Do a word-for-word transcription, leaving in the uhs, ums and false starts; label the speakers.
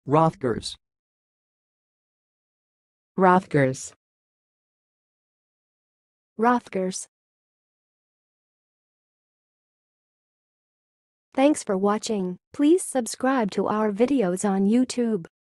Speaker 1: hrothgars,
Speaker 2: hrothgars,
Speaker 3: hrothgars. Thanks for watching. Please subscribe to our videos on YouTube.